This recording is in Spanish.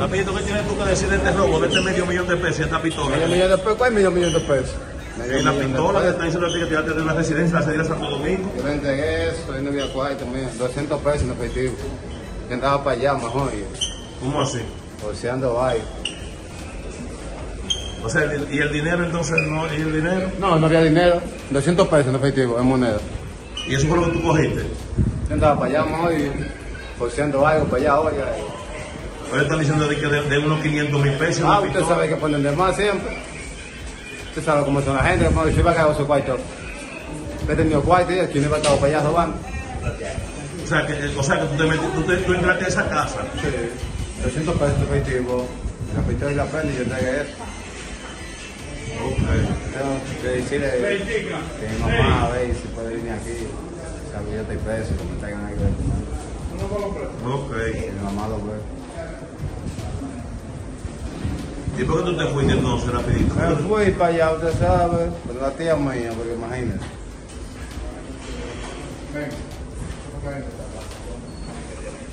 Rapidito, ¿qué tienes tú que decir de este robo, de este $500,000 y esta pistola? $500,000, ¿cuál $1,000,000? Y la pistola que está diciendo a ti que tiraste de una residencia la salida de Santo Domingo. Yo le entregué eso, yo no había cuarto, $200 en efectivo. Yo andaba para allá mejor, ¿Cómo así? bolseando vaina. O sea, ¿y el dinero entonces no? ¿Y el dinero? No, no había dinero, $200 en efectivo, en moneda. ¿Y eso fue lo que tú cogiste? Yo andaba para allá mejor, bolseando algo para allá, oiga. Ahora están diciendo de unos $500,000. Ah, usted sabe que ponen de más siempre. Usted sabe cómo son la gente, como si va a caer su cuarto. He tenido cuarto y aquí no iba a estar para allá robando. O sea, que tú entraste a esa casa. Sí, $200 en efectivo. La pistola y la prenda y yo entregué eso. Ok. Tengo que decirle que mi mamá a ver si puede venir aquí. Si yo estoy preso, que me traigan algo de comer. Ok. Que mi mamá lo ve. ¿Y por qué tú te fuiste entonces rapidito? Me fui para allá, usted sabe, con la tía mía, porque imagínese. Ven.